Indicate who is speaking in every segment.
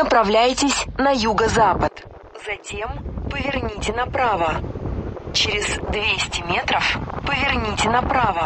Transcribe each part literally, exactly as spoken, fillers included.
Speaker 1: направляйтесь на юго-запад. Затем поверните направо. Через двести метров поверните направо.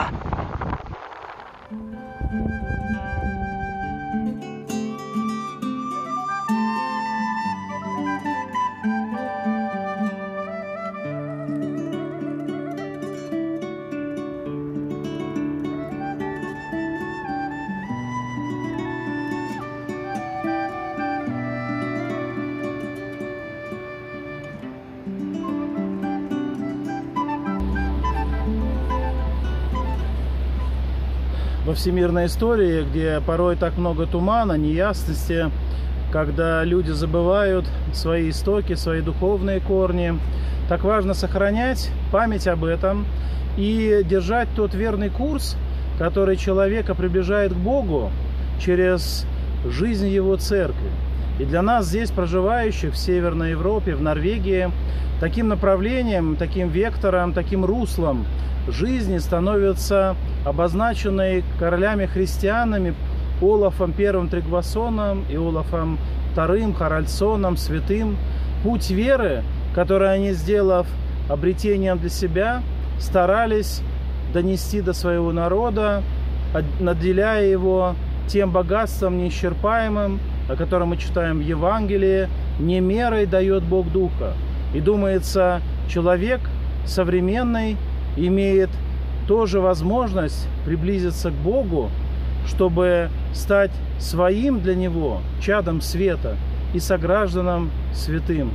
Speaker 2: Во всемирной истории, где порой так много тумана, неясности, когда люди забывают свои истоки, свои духовные корни, так важно сохранять память об этом и держать тот верный курс, который человека приближает к Богу через жизнь его церкви. И для нас здесь, проживающих в Северной Европе, в Норвегии, таким направлением, таким вектором, таким руслом жизни становится обозначенный королями-христианами Олафом Первым Тригвасоном и Олафом Вторым Харальдсоном, святым, путь веры, который они, сделав обретением для себя, старались донести до своего народа, наделяя его тем богатством неисчерпаемым, о котором мы читаем в Евангелии: «Не мерой дает Бог Духа». И думается, человек современный имеет тоже возможность приблизиться к Богу, чтобы стать своим для Него чадом света и согражданам святым.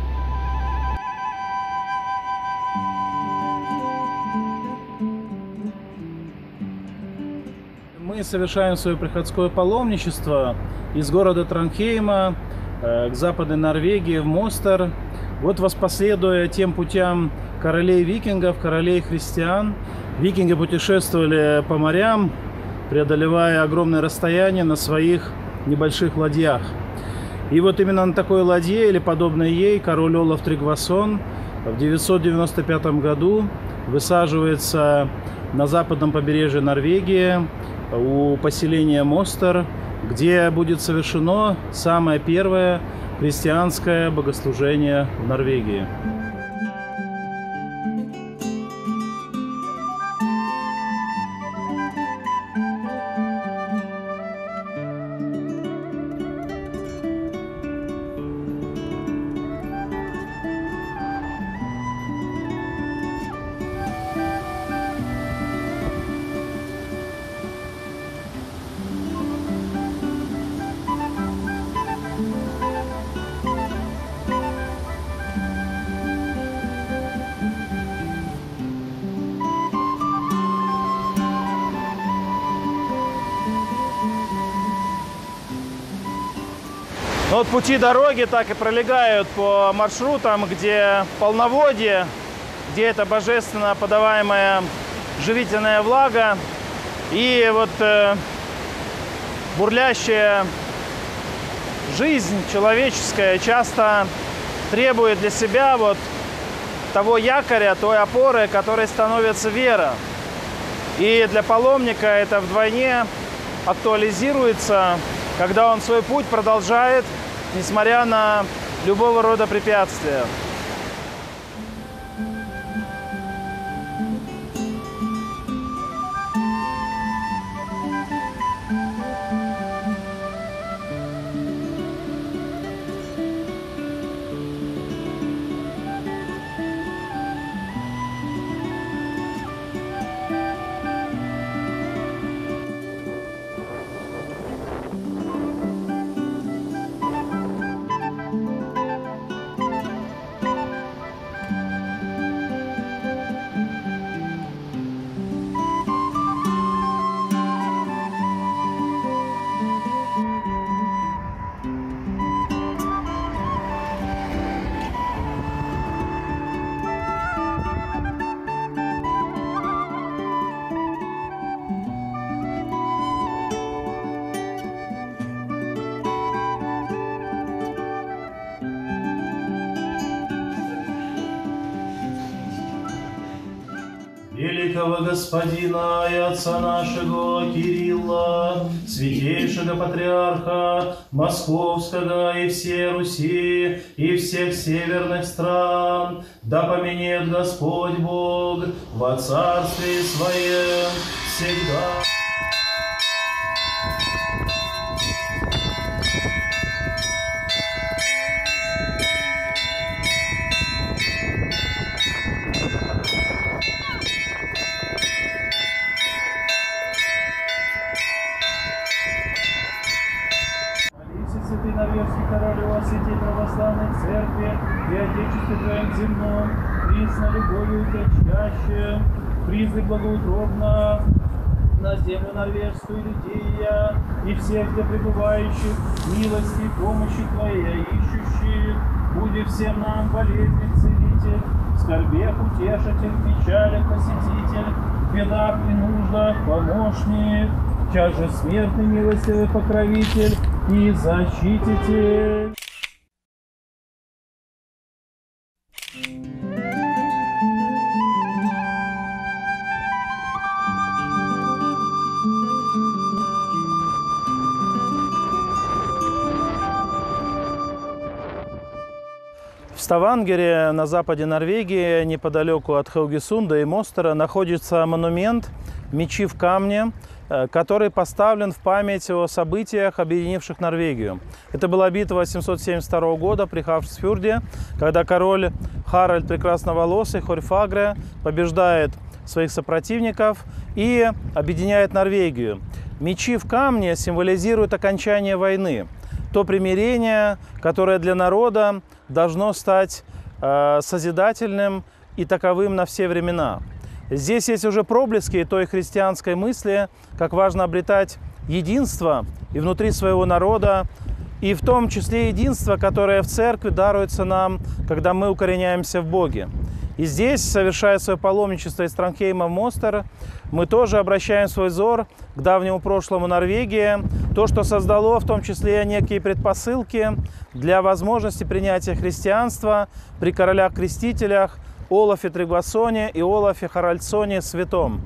Speaker 2: Мы совершаем свое приходское паломничество из города Тронхейма к западной Норвегии в Мостер. Вот воспоследуя тем путям королей-викингов, королей-христиан. Викинги путешествовали по морям, преодолевая огромные расстояния на своих небольших ладьях. И вот именно на такой ладье, или подобной ей, король Олаф Тригвасон в девятьсот девяносто пятом году высаживается на западном побережье Норвегии у поселения Мостер, где будет совершено самое первое христианское богослужение в Норвегии. Но вот пути дороги так и пролегают по маршрутам, где полноводье, где это божественно подаваемая живительная влага и вот э, бурлящая жизнь человеческая часто требует для себя вот того якоря, той опоры, которой становится вера. И для паломника это вдвойне актуализируется, когда он свой путь продолжает, несмотря на любого рода препятствия. великого Господина и Отца нашего Кирилла, святейшего патриарха Московского и всей Руси, и всех северных стран, да поменет Господь Бог во Царстве Своем всегда.
Speaker 3: Святый Норвежский король, о святей православной церкви и Отечестве Твоем земном, присно любовью чаще, призы благоутробно на землю норвежскую людей и всех, где пребывающих, милости и помощи Твоей ищущих, буди всем нам болезнь целитель, в скорбях утешитель, в печалях посетитель, в бедах и нуждах помощник, час же смертный милостивый покровитель и защититель.
Speaker 2: В Ставангере, на западе Норвегии, неподалеку от Хаугесунда и Мостера, находится монумент «Мечи в камне», который поставлен в память о событиях, объединивших Норвегию. Это была битва семьсот семьдесят второго года при Хавсфjorде, когда король Харальд Прекрасноволосый Хорьфагре побеждает своих сопротивников и объединяет Норвегию. Мечи в камне символизируют окончание войны, то примирение, которое для народа должно стать э, созидательным и таковым на все времена. Здесь есть уже проблески той христианской мысли, как важно обретать единство и внутри своего народа, и в том числе единство, которое в церкви даруется нам, когда мы укореняемся в Боге. И здесь, совершая свое паломничество из Транхейма в Мостер, мы тоже обращаем свой взор к давнему прошлому Норвегии, то, что создало в том числе некие предпосылки для возможности принятия христианства при королях-крестителях Олафе Тригвасоне и Олафе Харальдсоне Святом.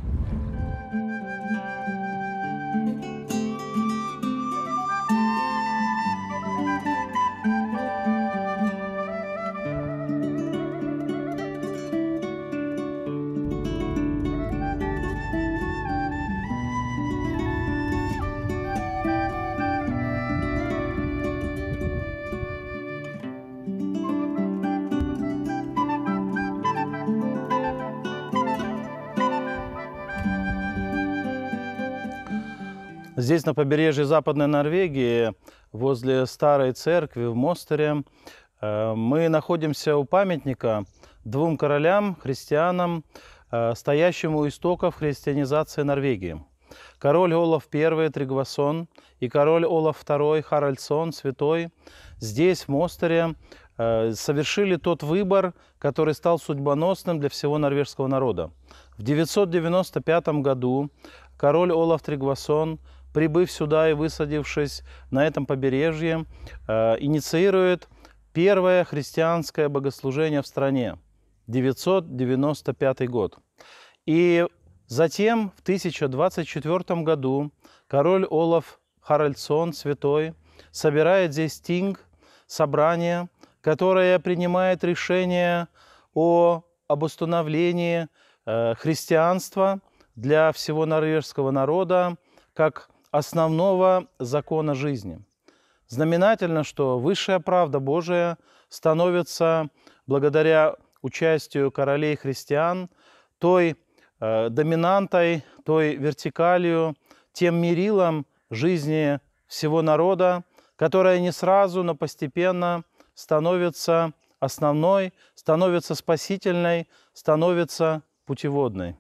Speaker 2: Здесь, на побережье Западной Норвегии, возле старой церкви в Мостере, мы находимся у памятника двум королям, христианам, стоящим у истоков христианизации Норвегии. Король Олаф Первый Тригвасон и король Олаф Второй Харальдсон Святой здесь, в Мостере, совершили тот выбор, который стал судьбоносным для всего норвежского народа. В девятьсот девяносто пятом году король Олаф Тригвасон, прибыв сюда и высадившись на этом побережье, инициирует первое христианское богослужение в стране. девятьсот девяносто пятый год. И затем в тысяча двадцать четвёртом году король Олаф Харальдсон Святой собирает здесь тинг, собрание, которое принимает решение о, об установлении э, христианства для всего норвежского народа как основного закона жизни. Знаменательно, что высшая правда Божия становится, благодаря участию королей христиан, той э, доминантой, той вертикалью, тем мерилом жизни всего народа, которая не сразу, но постепенно становится основной, становится спасительной, становится путеводной.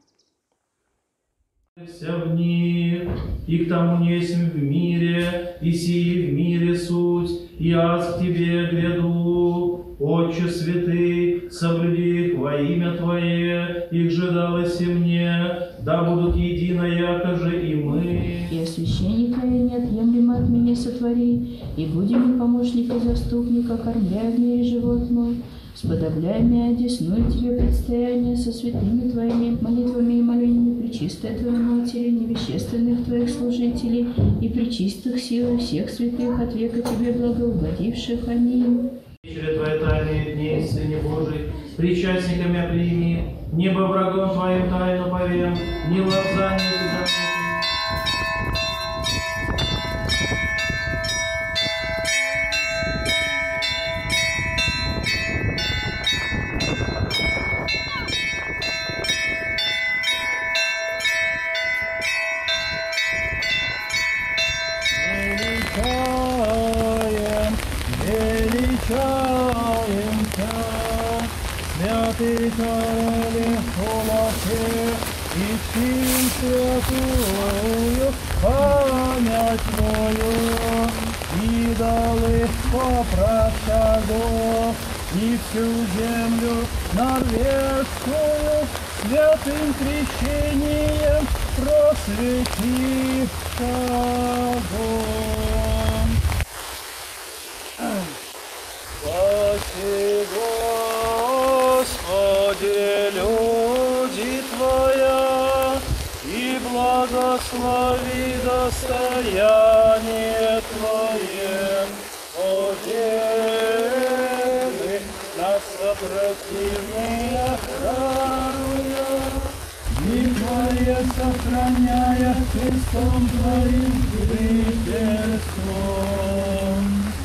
Speaker 3: Вся в них, и к тому несем в мире, и сии в мире суть, и аз к Тебе гряду. Отче святый, соблюди их во имя Твое, их же далось и мне, да будут едино, яко же и мы.
Speaker 4: И освящение Твое неотъемлемо от меня сотвори, и буди мне помощник и заступник, окормляй в мире живот мой. сподобляй меня, одесную тебе предстояние со святыми твоими молитвами и молениями пречистой твоей матери, невещественных твоих служителей и пречистых сил всех святых от века тебе благоугодивших. Аминь.
Speaker 2: Вечере Твоей тайны дней, Сыне Божий, причастниками прими, небо врагом Твоим тайну повем, не лапзание Тебя. Величаем Тебя, святый Короле Олафе, и чтим святую память Твою, идолы попрощадов, и всю землю норвежскую святым крещением просветив огонь. Спаси, Господи, люди Твоя, и благослови достояние Твое, одели нас сопротивления даруя, и Твое сохраняя Христом Твоим жительством.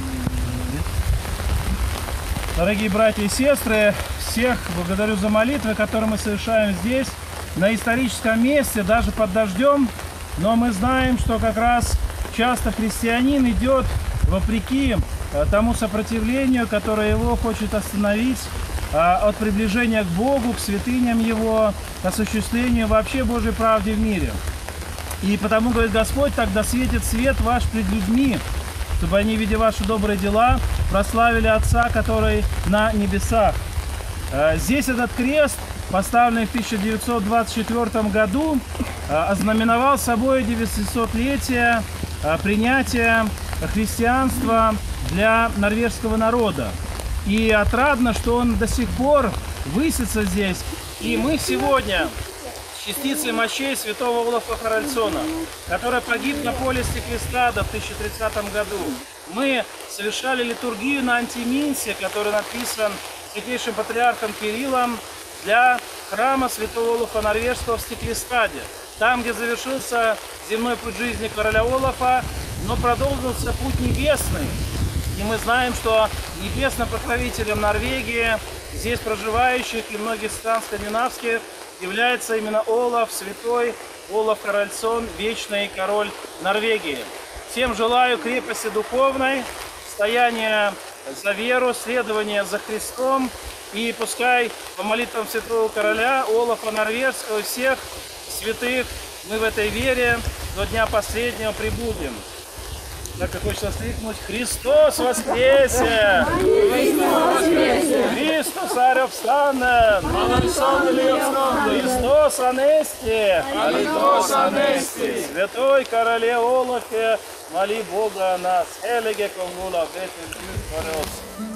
Speaker 2: Дорогие братья и сестры, всех благодарю за молитвы, которые мы совершаем здесь, на историческом месте, даже под дождем. Но мы знаем, что как раз часто христианин идет вопреки тому сопротивлению, которое его хочет остановить от приближения к Богу, к святыням Его, к осуществлению вообще Божьей правды в мире. И потому, говорит Господь, тогда светит свет ваш пред людьми, чтобы они, видя ваши добрые дела, прославили Отца, который на небесах. Здесь этот крест, поставленный в тысяча девятьсот двадцать четвёртом году, ознаменовал собой девятисотлетие принятия христианства для норвежского народа. И отрадно, что он до сих пор высится здесь. И мы сегодня частицей мощей святого Олафа Харальдсона, который погиб на поле Стиклестада в тысяча тридцатом году. Мы совершали литургию на антиминсе, который написан святейшим патриархом Кириллом для храма святого Олафа Норвежского в Стиклестаде. Там, где завершился земной путь жизни короля Олафа, но продолжился путь небесный. И мы знаем, что небесным покровителем Норвегии, здесь проживающих и многих стран скандинавских, является именно Олаф, святой Олаф Харальдсон, вечный король Норвегии. Всем желаю крепости духовной, стояния за веру, следования за Христом. И пускай по молитвам святого короля Олафа Норвежского и всех святых мы в этой вере до дня последнего пребудем. Так как хочется воскликнуть: Христос воскресе! Христос арёвстанен! Христос анести! Святой короле Олафе, моли Бога о нас. Хелиге ком Олаф, ветер Гуд for oss.